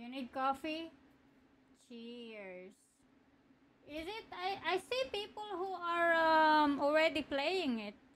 You need coffee? Cheers. Is it? I see people who are already playing it.